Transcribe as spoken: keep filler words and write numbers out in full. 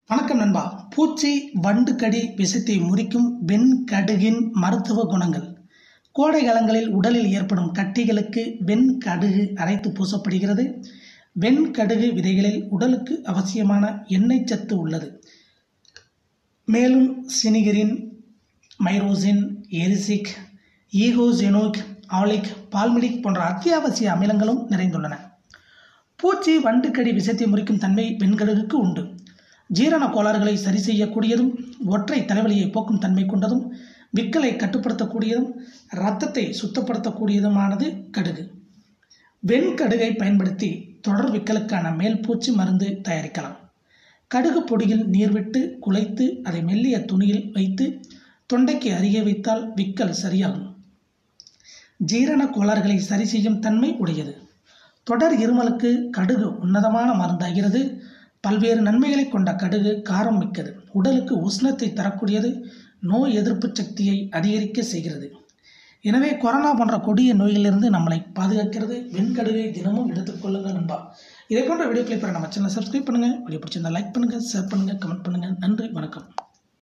வணக்கம் நண்பா. பூச்சி வண்டு கடி விஷத்தை முறிக்கும் வெண்கடுகின் மருத்துவ குணங்கள். கோடை காலங்களில் உடலில் ஏற்படும் கட்டிகளுக்கு வெண்கடுகு அரைத்து பூசப்படுகிறது. வெண்கடுகு விதைகளில் உடலுக்கு அவசியமான எண்ணெய் சத்து உள்ளது. மேலும் சினிகரின், மைரோசின், எரிசிக், ஈகோசெனோக், ஆலிக், பால்மிடிக் போன்ற அத்தியாவசிய அமிலங்களும் நிறைந்துள்ளன. பூச்சி வண்டு கடி விஷத்தை முறிக்கும் தன்மை வெண்கடுகுக்கு உண்டு. ஜீரண கோளாறுகளை சரி செய்யக்கூடியதும், ஒற்றை தலைவலியை போக்கும் தன்மை கொண்டதும், விக்கலை கட்டுப்படுத்தக்கூடியதும், இரத்தத்தை சுத்தப்படுத்தக்கூடியதுமானது கடுகு. வெண்கடுகை பயன்படுத்தி தொடர் விக்கலுக்கான மேல் பூச்சி மருந்து தயாரிக்கலாம். கடுகு பொடியில் நீர் விட்டு குழைத்து அதை மெல்லிய துணியில் வைத்து தொண்டைக்கு அருகே வைத்தால் விக்கல் சரியாகும். ஜீரண கோளாறுகளை சரி செய்யும் தன்மை உடையது. தொடர் இருமலுக்கு கடுகு உன்னதமான மருந்தாகிறது. பல்வேறு நன்மைகளை கொண்ட கடுகு காரம் மிக்கது. உடலுக்கு உஷ்ணத்தை தரக்கூடியது. நோய் எதிர்ப்பு சக்தியை அதிகரிக்க செய்கிறது. எனவே கொரோனா போன்ற கொடிய நோயிலிருந்து நம்மளை பாதுகாக்கிறது. வெண்கடுகை தினமும் எடுத்துக்கொள்ளுங்கள் நண்பா. இதே போன்ற வீடியோக்களை பெற நம்ம சேனலை சப்ஸ்கிரைப் பண்ணுங்கள். வீடியோ பிடிச்சிருந்தா லைக் பண்ணுங்கள், ஷேர் பண்ணுங்கள், கமெண்ட் பண்ணுங்கள். நன்றி, வணக்கம்.